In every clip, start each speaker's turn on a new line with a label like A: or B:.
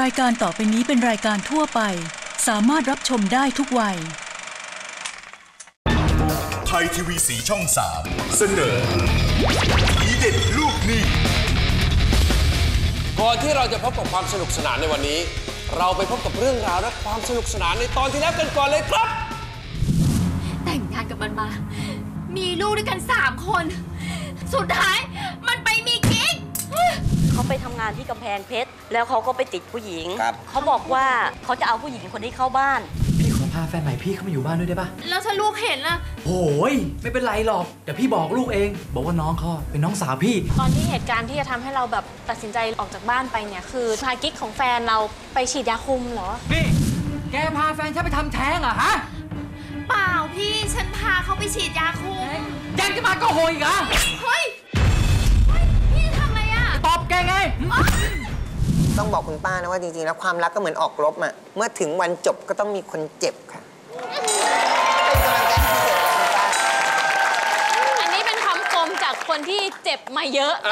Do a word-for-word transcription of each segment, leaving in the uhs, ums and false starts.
A: รายการต่อไปนี้เป็นรายการทั่วไปสามารถรับชมได้ทุกวัย
B: ไทยทีวีสีช่องสามเสนอทีเด็ดลูกหนี้
C: ก่อนที่เราจะพบกับความสนุกสนานในวันนี้เราไปพบกับเรื่องราวและความสนุกสนานในตอนที่แล้วกันก่อนเลยครับ
D: แต่งงานกับมันมามีลูกด้วยกันสามคนสุดท้ายมันไปมีกิ๊ก
E: เขาไปทำงานที่กำแพงเพชรแล้วเขาก็ไปติดผู้หญิงเขาบอกว่าเขาจะเอาผู้หญิงคนนี้เข้าบ้าน
F: พี่ขอพาแฟนใหม่พี่เข้ามาอยู่บ้านด้วยได้ปะ
D: แล้วถ้าลูกเห็นล่ะ
F: โอ้ยไม่เป็นไรหรอกเดี๋ยวพี่บอกลูกเองบอกว่าน้องเขาเป็นน้องสาวพี่
G: ตอนที่เหตุการณ์ที่จะทำให้เราแบบตัดสินใจออกจากบ้านไปเนี่ยคือพากิ๊กของแฟนเราไปฉีดยาคุมเหรอ
F: นี่แกพาแฟนฉันไปทำแท้งเหรอฮะ
D: เปล่าพี่ฉันพาเขาไปฉีดยาคุม
F: ยังจะมาก็โหยอีกเหรอ
D: เฮ้ยพี่ทำอะไรอ่ะ
F: ตอบแกไง
H: ต้องบอกคุณป้านะว่าจริงๆแล้วความรักก็เหมือนออกรบอะเมื่อถึงวันจบก็ต้องมีคนเจ็บค่ะเป็นกำลังใจให้เจ็บคุณป้า
G: อันนี้เป็นคำชมจากคนที่เจ็บมาเยอะ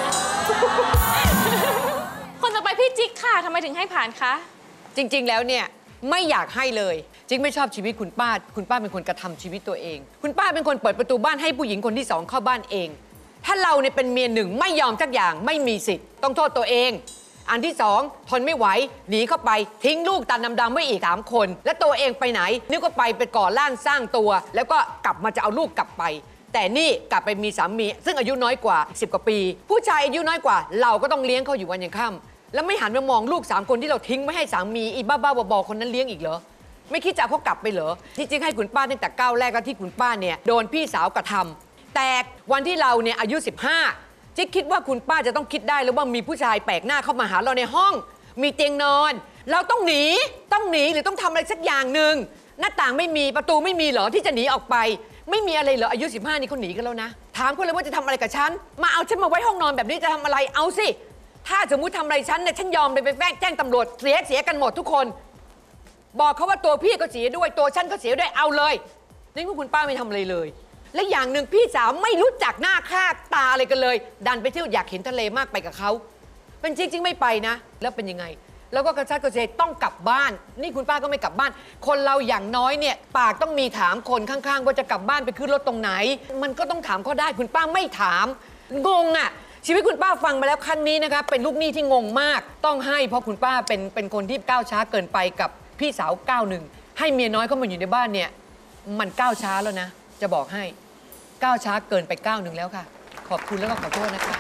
G: คนต่อไปพี่จิ๊กค่ะทำไมถึงให้ผ่านคะ
I: จริงๆแล้วเนี่ยไม่อยากให้เลยจิ๊กไม่ชอบชีวิตคุณป้าคุณป้าเป็นคนกระทำชีวิตตัวเองคุณป้าเป็นคนเปิดประตูบ้านให้ผู้หญิงคนที่สองเข้าบ้านเองถ้าเราเนี่ยเป็นเมียหนึ่งไม่ยอมสักอย่างไม่มีสิทธิ์ต้องโทษตัวเองอันที่สองทนไม่ไหวหนีเข้าไปทิ้งลูกตาดำๆไว้อีกสามคนและตัวเองไปไหนนึกว่าไปไปก่อร่างสร้างตัวแล้วก็กลับมาจะเอาลูกกลับไปแต่นี่กลับไปมีสามีซึ่งอายุน้อยกว่าสิบกว่าปีผู้ชายอายุน้อยกว่าเราก็ต้องเลี้ยงเขาอยู่วันยังค่ำแล้วไม่หันมามองลูกสามคนที่เราทิ้งไม่ให้สามีอีบ้าๆบอๆคนนั้นเลี้ยงอีกเหรอไม่คิดจะเอาเขากลับไปเหรอที่จริงให้คุณป้าตั้งแต่ก้าวแรกก็ที่คุณป้าเนี่ยโดนพี่สาวกระทำแต่วันที่เราเนี่ยอายุสิบห้าจิ๊กคิดว่าคุณป้าจะต้องคิดได้แล้วว่ามีผู้ชายแปลกหน้าเข้ามาหาเราในห้องมีเตียงนอนเราต้องหนีต้องหนีหรือต้องทำอะไรสักอย่างหนึ่งหน้าต่างไม่มีประตูไม่มีเหรอที่จะหนีออกไปไม่มีอะไรเหรออายุสิบห้านี่เขาหนีกันแล้วนะถามเขาเลยว่าจะทำอะไรกับฉันมาเอาฉันมาไว้ห้องนอนแบบนี้จะทำอะไรเอาสิถ้าสมมุติทำอะไรฉันเนี่ยฉันยอมไปไปแจ้งแจ้งตำรวจเสียเสียกันหมดทุกคนบอกเขาว่าตัวพี่ก็เสียด้วยตัวฉันก็เสียด้วยเอาเลยนี่คุณป้าไม่ทำอะไรเลยและอย่างหนึ่งพี่สาวไม่รู้จักหน้าค่าตาอะไรกันเลยดันไปเที่ยวอยากเห็นทะเลมากไปกับเขาเป็นจริงจริงไม่ไปนะแล้วเป็นยังไงแล้วก็กระชัดกระเฉงต้องกลับบ้านนี่คุณป้าก็ไม่กลับบ้านคนเราอย่างน้อยเนี่ยปากต้องมีถามคนข้างๆว่าจะกลับบ้านไปขึ้นรถตรงไหนมันก็ต้องถามเขาได้คุณป้าไม่ถามงงอ่ะชีวิตคุณป้าฟังมาแล้วครั้งนี้นะคะเป็นลูกหนี้ที่งงมากต้องให้เพราะคุณป้าเป็นเป็นคนที่ก้าวช้าเกินไปกับพี่สาวก้าวหนึ่งให้เมียน้อยเข้ามาอยู่ในบ้านเนี่ยมันก้าวช้าแล้วนะจะบอกให้ก้าวช้าเกินไปก้าวหนึ่งแล้วค่ะขอบคุณแล้วก็ขอโทษนะคะ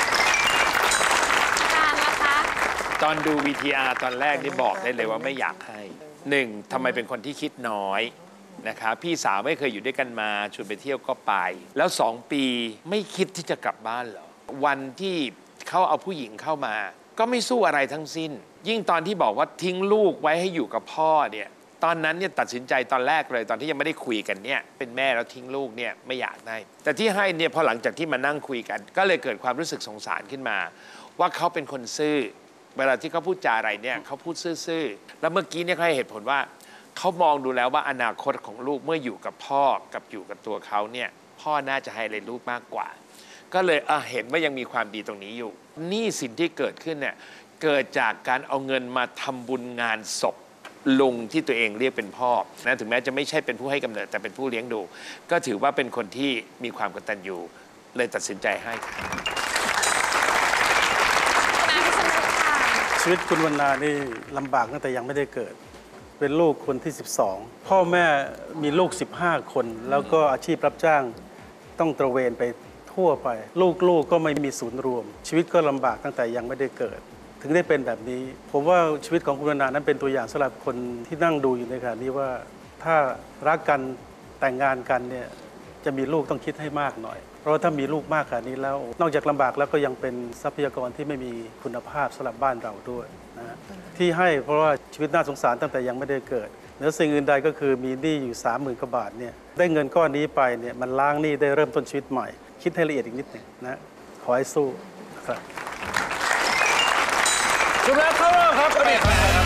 G: การนะคะ
J: ตอนดู วี ที อาร์ ตอนแรกนี่บอกได้เลยว่าไม่อยากให้หนึ่งทำไมเป็นคนที่คิดน้อยนะคะพี่สาวไม่เคยอยู่ด้วยกันมาชวนไปเที่ยวก็ไปแล้วสองปีไม่คิดที่จะกลับบ้านเหรอวันที่เขาเอาผู้หญิงเข้ามาก็ไม่สู้อะไรทั้งสิ้นยิ่งตอนที่บอกว่าทิ้งลูกไว้ให้อยู่กับพ่อเนี่ยตอนนั้นเนี่ยตัดสินใจตอนแรกเลยตอนที่ยังไม่ได้คุยกันเนี่ยเป็นแม่แล้วทิ้งลูกเนี่ยไม่อยากได้แต่ที่ให้เนี่ยพอหลังจากที่มานั่งคุยกันก็เลยเกิดความรู้สึกสงสารขึ้นมาว่าเขาเป็นคนซื่อเวลาที่เขาพูดจาอะไรเนี่ยเขาพูดซื่อๆแล้วเมื่อกี้เนี่ยเขาให้เหตุผลว่าเขามองดูแล้วว่าอนาคตของลูกเมื่ออยู่กับพ่อกับอยู่กับตัวเขาเนี่ยพ่อน่าจะให้เลยลูกมากกว่าก็เลยเออเห็นว่ายังมีความดีตรงนี้อยู่นี่สิ่งที่เกิดขึ้นเนี่ยเกิดจากการเอาเงินมาทำบุญงานศพลุงที่ตัวเองเรียกเป็นพ่อนะถึงแม้จะไม่ใช่เป็นผู้ให้กำเนิดแต่เป็นผู้เลี้ยงดูก็ถือว่าเป็นคนที่มีความกตัญญูเลยตัดสินใจให้
K: ชีวิตคุณวรรณานี่ลำบากตั้งแต่ยังไม่ได้เกิดเป็นลูกคนที่สิบสองพ่อแม่มีลูกสิบห้าคนแล้วก็อาชีพรับจ้างต้องตระเวนไปทั่วไปลูกๆ ก, ก็ไม่มีศูนย์รวมชีวิตก็ลำบากตั้งแต่ยังไม่ได้เกิดถึงได้เป็นแบบนี้ผมว่าชีวิตของคุณวรรณานั้นเป็นตัวอย่างสำหรับคนที่นั่งดูอยู่ในขณะนี้ว่าถ้ารักกันแต่งงานกันเนี่ยจะมีลูกต้องคิดให้มากหน่อยเพราะว่าถ้ามีลูกมากขนาดนี้แล้วนอกจากลำบากแล้วก็ยังเป็นทรัพยากรที่ไม่มีคุณภาพสำหรับบ้านเราด้วยนะที่ให้เพราะว่าชีวิตน่าสงสารตั้งแต่ยังไม่ได้เกิดเหนือสิ่งอื่นใดก็คือมีหนี้อยู่ สามหมื่น กว่าบาทเนี่ยได้เงินก้อนนี้ไปเนี่ยมันล้างหนี้ได้เริ่มต้นชีวิตใหม่คิดให้ละเอียดอีกนิดหนึ่งนะขอให้สู้ครับ
C: จบแล้วเข้ารอบครับประเด็นครับ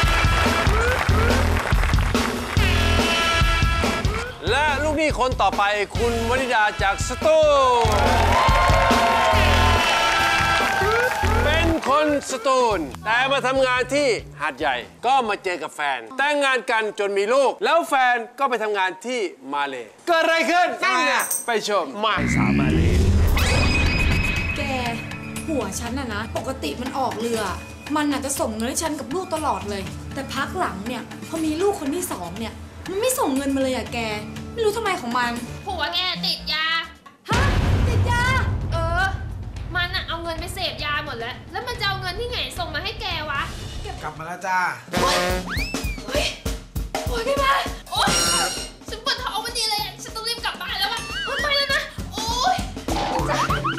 C: และลูกหนี้คนต่อไปคุณวนิดาจากสตูลเป็นคนสตูลแต่มาทำงานที่หาดใหญ่ก็มาเจอกับแฟนแต่งงานกันจนมีลูกแล้วแฟนก็ไปทำงานที่มาเลเกิดอะไรขึ้นนั่นไงไปชมมาสาวมาเล
L: แกผัวฉันน่ะนะปกติมันออกเรือมันน่ะจะส่งเงินให้ฉันกับลูกตลอดเลยแต่พักหลังเนี่ยพอมีลูกคนที่สองเนี่ยมันไม่ส่งเงินมาเลยอะแกไม่รู้ทำไมของมัน
D: ผัวแกติดยา
L: ฮะติดยา
D: เออ มันอะเอาเงินไปเสพยาหมดแล้ว แล้วมันจะเอาเงินที่ไหนส่งมาให้แกวะ
M: กลับมาแล้วจ้า
D: เฮ้ยเฮ้ยโอ๊ยพี่มาโอ๊ยฉันปวดท้องวันนี้เลยอะฉันต้องรีบกลับบ้านแล้วอะโอ๊ยไปแล้วนะ โอ๊ยจ้า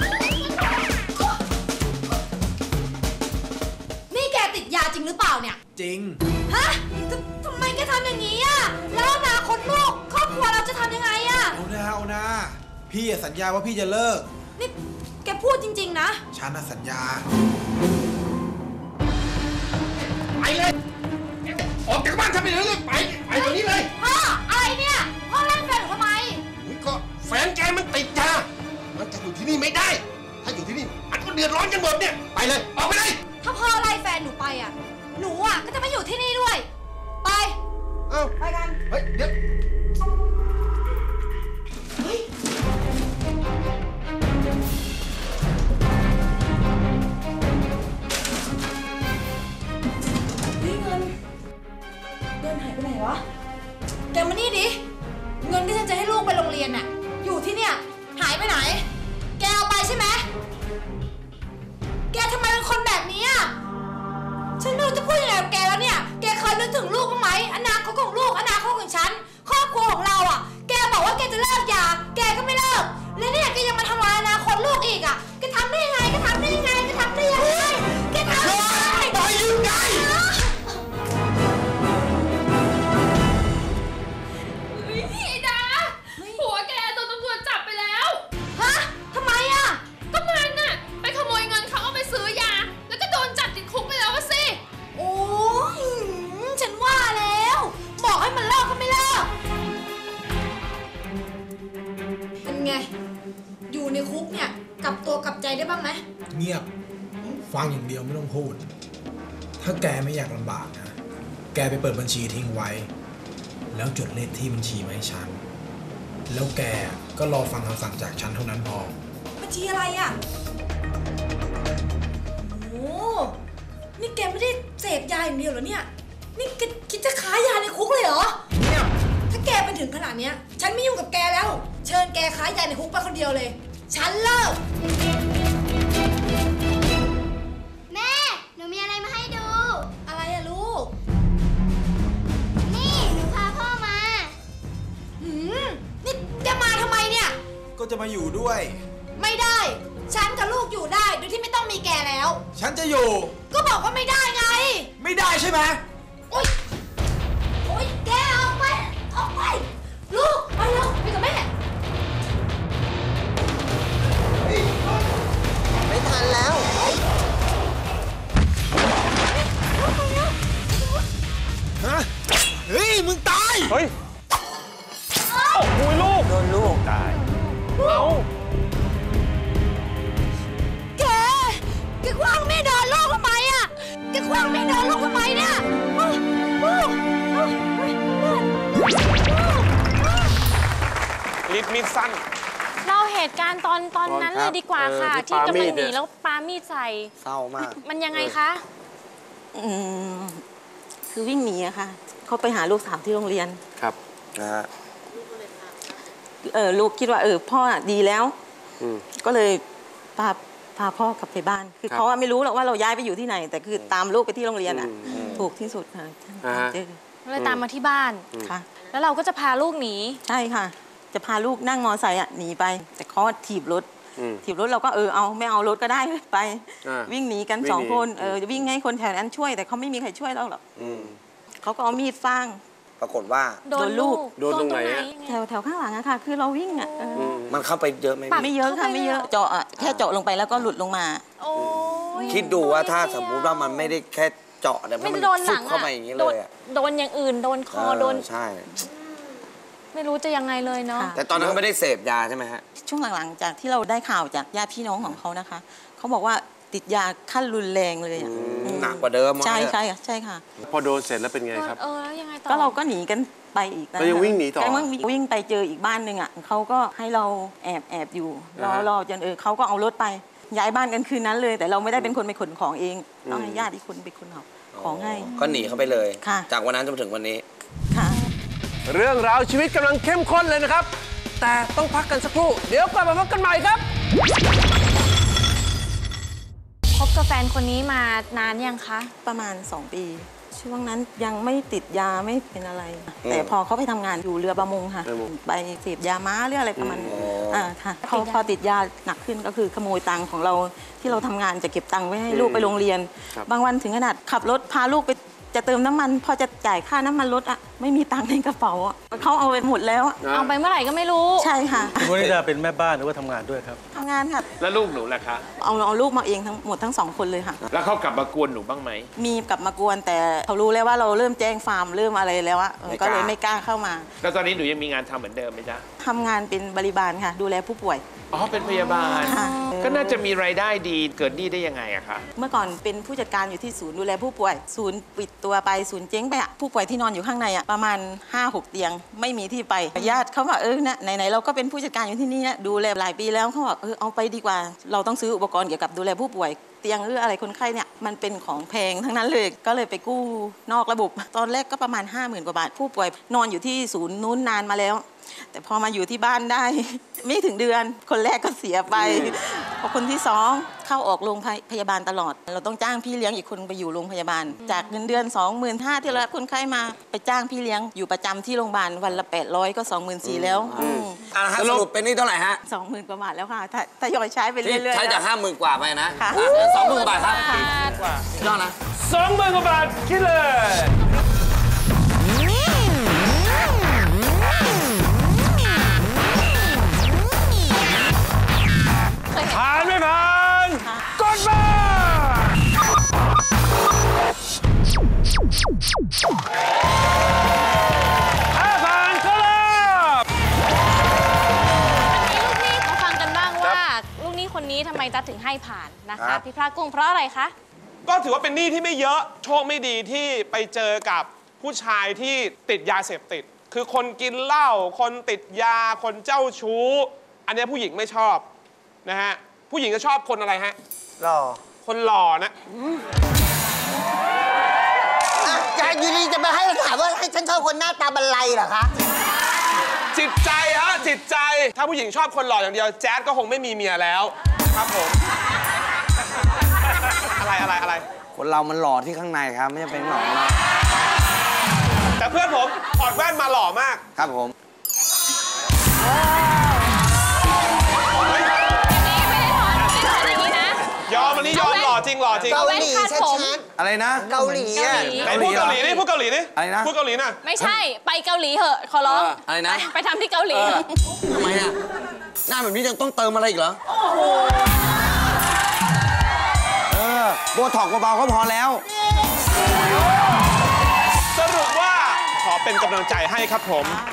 L: นี่แกติดยาจริงหรือเปล่าเนี่ย
M: จริง
L: ฮะทำไมแกทำอย่างนี้อะแล้วอนาคตลูกครอบครัวเราจะทำยังไงอะ
M: เอาหน้าเอาหน้าพี่สัญญาว่าพี่จะเลิก
L: นี่แกพูดจริงๆนะ
M: ฉันน่ะสัญญา
C: ไปเลยออกจากบ้านฉันไปเลยไปไปตรงนี้เลย
L: พ่ออะไรเนี่ยพ่อเล่นแฟนหนูทำไม
C: ก็แฟนแกมันติดยามันจะอยู่ที่นี่ไม่ได้ถ้าอยู่ที่นี่มันก็เดือดร้อนกันหมดเนี่ยไปเลยออกไปเลย
L: ถ้าพ่อไล่แฟนหนูไปอ่ะหนูอ่ะก็จะไม่อยู่ที่นี่ด้วยไป
C: เอ้า
L: ไปกัน
C: เฮ้ยเดี๋ยว
L: เฮ้ยเงินเงินหายไปไหนวะแกมานี่ดิเงินที่ฉันจะให้ลูกไปโรงเรียนน่ะอยู่ที่เนี่ยหายไปไหนแกเอาไปใช่ไหมแกทำไมเป็นคนแบบนี้อ่ะฉันไม่รู้จะพูดยังไงกับแกแล้วเนี่ยแกเคยนึกถึงลูกบ้างไหมอนาคตของลูกอนาคตของฉันครอบครัวของเราอ่ะแกบอกว่าแกจะเลิกยาแกก็ไม่เลิกแล้วเนี่ยแกยังมาทำลายอนาคตลูกอีกอ่ะแกทำได้ยังไงแกทำได้ยังไงแกทำได้ยังไงแกทำได้ยังไง
C: ปล่อยยังไง
D: ไอ้ดาผัวแกโดนตำรวจจับไปแล้ว
L: ฮะทำไมอ่ะ
D: ก็มันน่ะไปขโมยเงินเขาเอาไปซื้อยาแล้วก็โดนจับติดคุกไปแล้วสิ
L: โอ้ยฉันว่าแล้วบอกให้มันเลิกก็ไม่เลิกเป็นไงอยู่ในคุกเนี่ยกลับตัวกลับใจได้บ้างไหม
M: เงียบฟังอย่างเดียวไม่ต้องพูดถ้าแกไม่อยากลำบากนะแกไปเปิดบัญชีทิ้งไว้แล้วจดเลขที่บัญชีมาให้ฉันแล้วแกก็รอฟังคำสั่งจากฉันเท่านั้นพอ
L: บัญชีอะไรอ่ะโอ้นี่แกไม่ได้เสพยาอย่างเดียวเหรอเนี่ยนี่แกคิดจะค้ายาในคุกเลยเหรอเนี่ยถ้าแกเป็นถึงขนาดนี้ฉันไม่ยุ่งกับแกแล้วเชิญแกค้ายาในคุกไปคนเดียวเลยฉันเลิก
D: แม่หนูมีอะไรมาให้ดู
L: อะไรอะลูก
D: นี่หนูพาพ่อมา
L: หืมนี่แกมาทำไมเนี่ย
M: ก็จะมาอยู่ด้วย
L: ไม่ได้ฉันกับลูกอยู่ได้โดยที่ไม่ต้องมีแกแล้ว
M: ฉันจะอยู่
L: ก็บอกว่าไม่ได้ไง
M: ไม่ได้ใช่ไหม
L: โอ๊ยโอ๊ยแกออกไปออกไปลูกไปเร็วไปกับแม่
H: ไม่ทันแล้ว
M: ฮะเฮ้ยมึงตาย
C: เฮ้ยโอ้โหลูก
H: โดนลูก
J: ตาย
C: เอา
L: แกแกคว้างมีดโดนลูกทำไมอ่ะแกคว้างมีดโดนลูกทำไมเนี่ย
C: ลิดมีดสั้น
G: เราเหตุการณ์ตอนตอนนั้นเลยดีกว่าค่ะที่กำลังหนีแล้วปามีดใส่
H: เศร้ามาก
G: มันยังไงคะ
E: อืมคือวิ่งหนีอะค่ะเขาไปหาลูกสาวที่โรงเรียน
C: ครับนะฮะ
E: เออลูกคิดว่าเออพ่อดีแล้วก็เลยพาพาพ่อกลับไปบ้านคือเขาไม่รู้หรอกว่าเราย้ายไปอยู่ที่ไหนแต่คือตามลูกไปที่โรงเรียนอ่ะถูกที่สุดค่ะ
G: เลยตามมาที่บ้าน
E: ค่ะ
G: แล้วเราก็จะพาลูกหนี
E: ใช่ค่ะจะพาลูกนั่งมอไซค์อ่ะหนีไปแต่เขาถีบรถถีบรถเราก็เออเอาไม่เอารถก็ได้ไปวิ่งหนีกันสองคนเออจะวิ่งให้คนแถวนั้นช่วยแต่เขาไม่มีใครช่วยเราหรอกเขาก็เอามีดฟาง
H: ปรากฏว่า
E: โดนลูก
C: โดนตรงไหน
E: แถวแถวข้างหลังอะค่ะคือเราวิ่งอะ
H: มันเข้าไปเยอะไหม
E: ไม่เยอะค่ะไม่เยอะเจาะแค่เจาะลงไปแล้วก็หลุดลงมา
H: คิดดูว่าถ้าสมมุติว่ามันไม่ได้แค่เจาะแต่มันฟุบเข้าไปอย่างนี้เลย
G: โดนอย่างอื่นโดนคอโดน
H: ใช่
G: ไม่รู้จะยังไงเลยเนาะ
H: แต่ตอนนั้นเขาไม่ได้เสพยาใช่ไหมฮะ
E: ช่วงหลังๆจากที่เราได้ข่าวจากญาติพี่น้องของเขานะคะเขาบอกว่าติดยาขั้นรุนแรงเลยอะ
N: หนักกว่าเดิม
E: ใช่ใช่ค่ะใช่ค่ะ
C: พอโดนเสร็จแล้วเป็นไงครับ
G: เออแล้วยังไงต่อ
E: ก็เราก็หนีกันไปอีกนะ
C: ก็ยังวิ่งหนีต่อ
E: ก็ยังวิ่งไปเจออีกบ้านหนึ่งอ่ะเขาก็ให้เราแอบแอบอยู่รอ
C: อ่าฮะ
E: รอจนเออเขาก็เอารถไปย้ายบ้านกันคืนนั้นเลย แต่เราไม่ได้เป็นคนไปขนของเอง
C: อืม
E: ต้องให้ญาติอีกคนไปขนเอาของให้
N: ก็หนีเข้าไปเลย
E: ค่ะ
N: จากวันนั้นจนถึงวันนี้
E: ค่ะ
C: เรื่องราวชีวิตกำลังเข้มข้นเลยนะครับ แต่ต้องพักกันสักครู่ เดี๋ยวกลับมาพบกันใหม่ครับ
G: คบกับแฟนคนนี้มานานยังคะ
E: ประมาณสองปี ช่วงนั้นยังไม่ติดยาไม่เป็นอะไร
N: อืม
E: แต่พอเขาไปทำงานอยู่เรือประมงค่ะ
C: เรือประมง
E: ไปเสพยาม้าหรืออะไรประมาณนี้
N: อ๋ออ่
E: อ่าค่ะเขาพอติดยาหนักขึ้นก็คือขโมยตังค์ของเราที่เราทำงานจะเก็บตังค์ไว้ให้ลูกไปโรงเรียน
C: ครับ
E: บางวันถึงขนาดขับรถพาลูกไปจะเติมน้ำมัน พอจะจ่ายค่าน้ำมันรถอ่ะไม่มีตังค์ในกระเป๋าอ่ะเขาเอาไปหมดแล้วอะ
G: เอาไปเมื่อไหร่ก็ไม่รู้
E: ใช่ค่ะ
K: คุณวนิดาเป็นแม่บ้านหรือว่าทำงานด้วยครับ
E: ทำงานค่ะ
J: แล้วลูกหนูล่ะคะ
E: เอาเอาลูกมาเองทั้งหมดทั้งสองคนเลยค่ะ
J: แล้วเขากลับมากวนหนูบ้างไหม
E: มีกลับมากวนแต่เขารู้แล้วว่าเราเริ่มแจ้งฟาร์มเริ่มอะไรแล้วอะเออ
J: ไม่กล้า
E: ก็เลยไม่กล้าเข้ามา
J: แล้วตอนนี้หนูยังมีงานทำเหมือนเดิมไหมจ๊ะ
E: ทำงานเป็นบริบาลค่ะ ดูแลผู้ป่วย
J: อ๋อ เป็นพยาบาล
E: ค่ะ
J: ก็น่าจะมีรายได้ดีเกิดหนี้ได้ยังไงอะคะ
E: เมื่อก่อนเป็นผู้จัดการอยู่ที่ศูนย์ดูแลผู้ป่วย ศูนย์ปิดตัวไปศูนย์เจ๊งไปอะผู้ป่วยที่นอนอยู่ข้างในอะประมาณ ห้าหก เตียงไม่มีที่ไปญาติเขาบอกเออนะไหนๆเราก็เป็นผู้จัดการอยู่ที่นี่อะดูแลหลายปีแล้วเขาบอกเออเอาไปดีกว่า เราต้องซื้ออุปกรณ์เกี่ยวกับดูแลผู้ป่วยเตียงหรืออะไรคนไข้เนี่ยมันเป็นของแพงทั้งนั้นเลยก็เลยไปกู้นอกระบบตอนแรกก็ประมาณ ห้าหมื่น กว่าบาทผู้ป่วยนอนอยู่ที่ศูนย์นู้นนานมาแล้ว แต่พอมาอยู่ที่บ้านได้ ไม่ถึงเดือน คนแรกก็เสียไป พอคนที่สองเข้าออกโรงพยาบาลตลอด เราต้องจ้างพี่เลี้ยงอีกคนไปอยู่โรงพยาบาล จากเงินเดือน สองหมื่นห้าพัน ที่เรารับคนไข้มาไปจ้างพี่เลี้ยงอยู่ประจำที่โรงพยาบาลวันละ แปดร้อย ก็ สองหมื่นสี่พัน แล้ว
N: อ่าฮะสรุปเป็นหนี่เท่าไหร่ฮะ
E: สองหมื่นกว่าบาทแล้วค่ะถ้าถ้ายอยใช้ไปเรื่
N: ที่
E: อยๆ
N: ใช้จาก
E: แล้ว
N: ห้าหมื่นกว่าไปนะ
E: ค่ะ
N: สองหมื่นกว่าบาทครับยอดนะ
C: สองหมื่นกว่าบาทคิดเลย ผ่านไม่ผ่านกดมาถ้าผ่านก็รับ
G: มาฟังกันบ้างว่าลูกหนี้คนนี้ทำไมจ๊ะถึงให้ผ่านนะ
O: ครั
G: คะ
O: บ
G: พี่พระกุ้งเพราะอะไรคะ
O: ก็ถือว่าเป็นหนี้ที่ไม่เยอะโชคไม่ดีที่ไปเจอกับผู้ชายที่ติดยาเสพติด คือคนกินเหล้าคนติดยาคนเจ้าชู้ อันนี้ผู้หญิงไม่ชอบนะฮะผู้หญิงจะชอบคนอะไรฮะ
H: หล่อ
O: คนหล่อนะ
H: อ่ะจะอยู่ดีจะมาให้ถามว่าให้ฉันชอบคนหน้าตาบันไลเหรอคะ
O: จิตใจฮะจิตใจถ้าผู้หญิงชอบคนหล่ออย่างเดียวแจ๊ดก็คงไม่มีเมียแล้วครับผม อะไรอะไรอะไร
N: คนเรามันหล่อที่ข้างในครับ ไม่จำเป็นหล่อนะ
O: แต่เพื่อนผมถอดแว่นมาหล่อมาก
N: ครับผม
O: ยอมอันนี้ยอมหล่อจริงหล่อจริง
H: เกาหลีชัด
N: อะไรนะ
H: ๆเกาหลีอะ
O: ไหนพูดเกาหลีนี่พูดเกาหลีนี่
N: อะไรนะ
O: พูดเกาหลีน่ะ
G: ไม่ใช่ไปเกาหลีเหอะขอร้อง
N: อะไรนะ
G: ไปไปทำที่เกาหลีเหอะ
N: ทำไมอ่ะ หน้าแบบนี้ยังต้องเติมอะไรอีกเหรอ เออ โบท็อกซ์เบาๆก็พอแล้ว
O: สรุปว่าขอเป็นกำลังใจให้ครับผม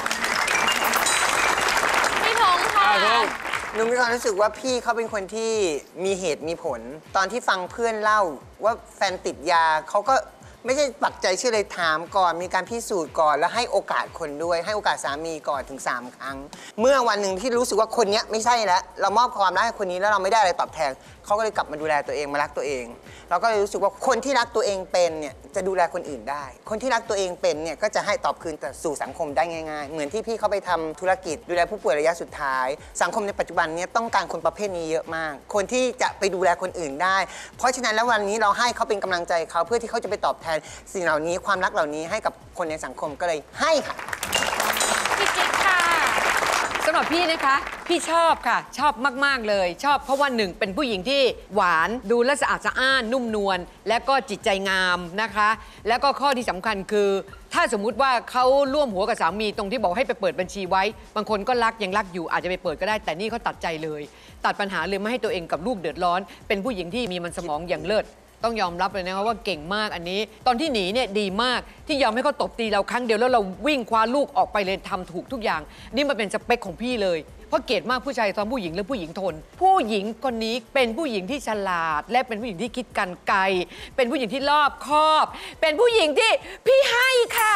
G: พี่ทงค่ะ
H: หนูมีความรู้สึกว่าพี่เขาเป็นคนที่มีเหตุมีผล ตอนที่ฟังเพื่อนเล่าว่าแฟนติดยาเขาก็ไม่ใช่ปักใจเชื่อเลยถามก่อนมีการพิสูจน์ก่อนแล้วให้โอกาสคนด้วย ให้โอกาสสามีก่อนถึงสามครั้ง เมื่อวันหนึ่งที่รู้สึกว่าคนนี้ไม่ใช่แล้วเรามอบความรักให้คนนี้แล้วเราไม่ได้อะไรตอบแทนเขาก็เลยกลับมาดูแลตัวเองมารักตัวเองเราก็เลยรู้สึกว่าคนที่รักตัวเองเป็นเนี่ยจะดูแลคนอื่นได้ คนที่รักตัวเองเป็นเนี่ยก็จะให้ตอบคืนแต่สู่สังคมได้ง่ายๆเหมือนที่พี่เขาไปทำธุรกิจดูแลผู้ป่วยระยะสุดท้าย สังคมในปัจจุบันนี้ต้องการคนประเภทนี้เยอะมาก คนที่จะไปดูแลคนอื่นได้ เพราะฉะนั้นแล้ววันนี้เราให้เขาเป็นกำลังใจเขาเพื่อที่เขาจะไปตอบแทนสิ่งเหล่านี้ความรักเหล่านี้ให้กับคนในสังคมก็เลยให้ค่ะ
G: พี่กิ๊กค่ะ
I: สำหรับพี่นะคะ พี่ชอบค่ะ ชอบมาก ๆ เลย ชอบเพราะว่าหนึ่งเป็นผู้หญิงที่หวานดูแลสะอาดสะอ้านนุ่มนวลและก็จิตใจงามนะคะ แล้วก็ข้อที่สำคัญคือ ถ้าสมมุติว่าเขาร่วมหัวกับสามีตรงที่บอกให้ไปเปิดบัญชีไว้ บางคนก็รักยังรักอยู่อาจจะไปเปิดก็ได้ แต่นี่เขาตัดใจเลย ตัดปัญหาเลยไม่ให้ตัวเองกับลูกเดือดร้อน เป็นผู้หญิงที่มีมันสมองอย่างเลิศต้องยอมรับเลยนะคะว่าเก่งมากอันนี้ ตอนที่หนีเนี่ยดีมากที่ยอมให้เขาตบตีเราครั้งเดียวแล้วเราวิ่งคว้าลูกออกไปเลยทำถูกทุกอย่าง นี่มันเป็นสเปคของพี่เลยเพราะเกลียดมากผู้ชายซ้อมผู้หญิงหรือผู้หญิงทน ผู้หญิงคนนี้เป็นผู้หญิงที่ฉลาด และเป็นผู้หญิงที่คิดกันไกลเป็นผู้หญิงที่รอบคอบ เป็นผู้หญิงที่พี่ให้ค่ะ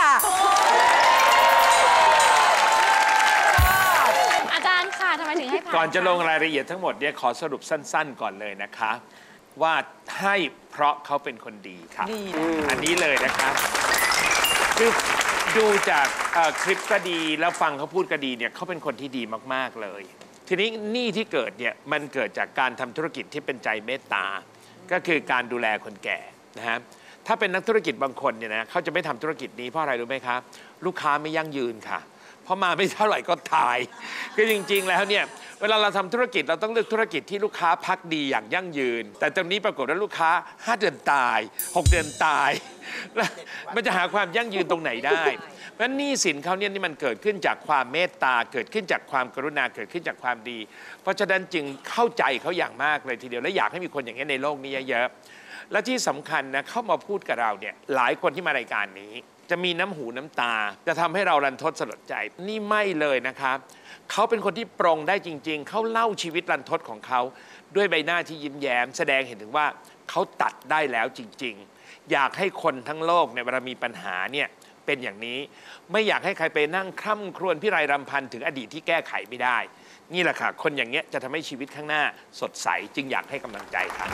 G: อาจารย์ค่ะทำไมถึงให้ผ่าน
J: ก่อนจะลงรายละเอียดทั้งหมดเนี่ยขอสรุปสั้นๆก่อนเลยนะคะ ว่าให้เพราะเขาเป็นคนดีครับอันนี้เลยนะครับคือดูจากคลิปก็ดีแล้วฟังเขาพูดก็ดีเนี่ยเขาเป็นคนที่ดีมากๆเลยทีนี้หนี้ที่เกิดเนี่ยมันเกิดจากการทำธุรกิจที่เป็นใจเมตตาก็คือการดูแลคนแก่นะฮะถ้าเป็นนักธุรกิจบางคนเนี่ยนะเขาจะไม่ทำธุรกิจนี้เพราะอะไรรู้ไหมครับลูกค้าไม่ยั่งยืนค่ะเพราะมาไม่เท่าไหร่ก็ตายคือจริงๆแล้วเนี่ยเวลาเราทำธุรกิจเราต้องเลือกธุรกิจที่ลูกค้าพักดีอย่างยั่งยืนแต่ตรงนี้ปรากฏว่าลูกค้าห้าเดือนตายหกเดือนตายแล้วมันจะหาความยั่งยืนตรงไหนได้เพราะฉะนั้นหนี้สินเขาเนี่ยนี่มันเกิดขึ้นจากความเมตตาเกิดขึ้นจากความกรุณาเกิดขึ้นจากความดี เพราะฉะนั้นจึงเข้าใจเขาอย่างมากเลยทีเดียวและอยากให้มีคนอย่างนี้ในโลกนี้เยอะๆและที่สำคัญนะเข้ามาพูดกับเราเนี่ยหลายคนที่มารายการนี้จะมีน้ำหูน้ำตาจะทำให้เรารันทดสลดใจนี่ไม่เลยนะครับเขาเป็นคนที่ปรงได้จริงๆเขาเล่าชีวิตรันทดของเขาด้วยใบหน้าที่ยิ้มแย้มแสดงเห็นถึงว่าเขาตัดได้แล้วจริงๆอยากให้คนทั้งโลกเนี่ยเวลามีปัญหาเนี่ยเป็นอย่างนี้ไม่อยากให้ใครไปนั่งคร่ำครวญพิไรรำพันถึงอดีตที่แก้ไขไม่ได้นี่แหละค่ะคนอย่างเงี้ยจะทำให้ชีวิตข้างหน้าสดใสจึงอยากให้กำลังใจค่ะ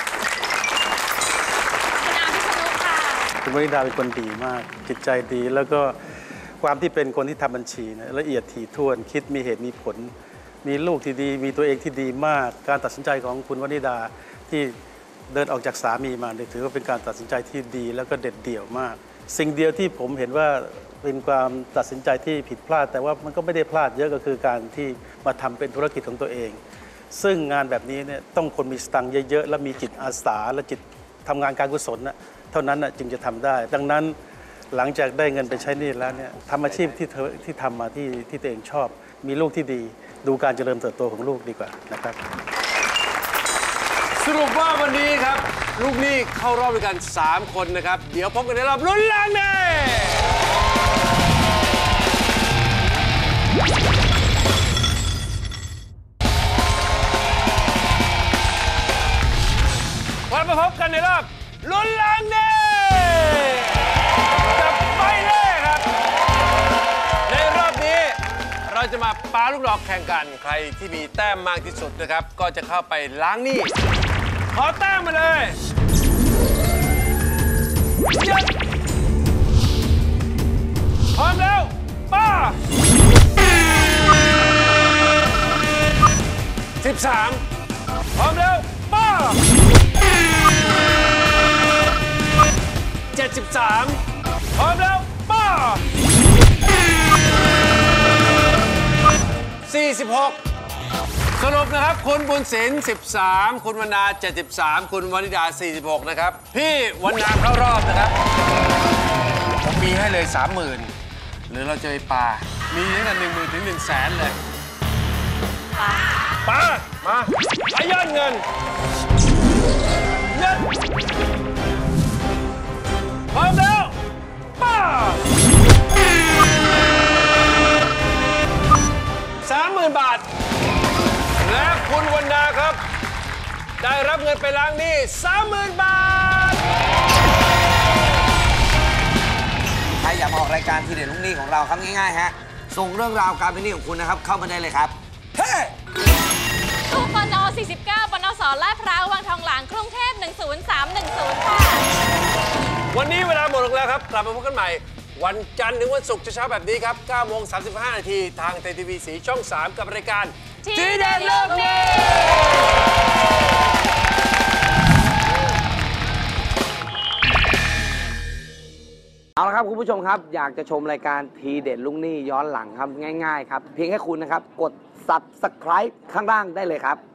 K: คุณวนิดาเป็นคนดีมากจิตใจดีแล้วก็ความที่เป็นคนที่ทำบัญชีนะละเอียดถี่ถ้วนคิดมีเหตุมีผลมีลูกที่ดีมีตัวเองที่ดีมากการตัดสินใจของคุณวนิดาที่เดินออกจากสามีมาถือว่าเป็นการตัดสินใจที่ดีแล้วก็เด็ดเดี่ยวมากสิ่งเดียวที่ผมเห็นว่าเป็นความตัดสินใจที่ผิดพลาดแต่ว่ามันก็ไม่ได้พลาดเยอะก็คือการที่มาทำเป็นธุรกิจของตัวเองซึ่งงานแบบนี้เนี่ยต้องคนมีสตังค์เยอะๆและมีจิตอาสาและจิตทำงานการกุศลนะเท่านั้นจึงจะทำได้ดังนั้นหลังจากได้เงินไปใช้หนี้แล้วเนี่ยทำอาชีพที่เธอที่ทำมาที่ที่ตัวเองชอบมีลูกที่ดีดูการเจริญเติบโตของลูกดีกว่านะครับ
C: สรุปว่าวันนี้ครับลูกหนี้เข้ารอบด้วยกันสามคนนะครับเดี๋ยวพบกันในรอบลุ้นล้านเลยวันมาพบกันในรอบลุ้นล้านเลยจับไปเลยครับในรอบนี้เราจะมาปาลูกดอกแข่งกันใครที่มีแต้มมากที่สุดนะครับก็จะเข้าไปล้างหนี้ขอแต้มมาเลยหยุดพร้อมแล้วป้าสิบสามพร้อมแล้วป้าเจ็ดสิบสามพร้อมแล้วป้าสี่สิบหกสรุปนะครับคุณบุญศิลป์สิบสามคุณวรรณาเจ็ดสิบสามคุณวนิดาสี่สิบหกนะครับพี่วรรณาเข้ารอบนะครับผมมีให้เลยสามหมื่นหรือเราจะไปปามีตั้งแต่หนึ่งหมื่นถึงหนึ่งแสนเลยปามาขย้อนเงินเงินพร้อมแล้วป้าสามหมื่นบาทและคุณวรรณาครับได้รับเงินไปล้างหนี้สามหมื่นบาท
N: ใครอยากมาออกรายการทีเด็ดลูกหนี้ของเราครับง่ายๆฮะส่งเรื่องราวการเป็นหนี้ของคุณนะครับเข้ามาได้เลยครับเฮ้
G: ตู้ปนสี่สิบเก้าปนสลาดพร้าววังทองหลางกรุงเทพหนึ่งศูนย์สามหนึ่งศูนย์ค่ะ
C: วันนี้เวลาหมดลงแล้วครับกลับมาพบกันใหม่วันจันทร์ถึงวันศุกร์เช้าแบบนี้ครับเก้าโมงสามสิบห้านาทีทางไทยทีวีสีช่องสามกับรายการทีเด็ดโลกนี้
N: เอาละครับคุณผู้ชมครับอยากจะชมรายการทีเด็ดลูกหนี้ย้อนหลังครับง่ายๆครับเพียงแค่คุณนะครับกด ซับสไครบ์ ข้างล่างได้เลยครับ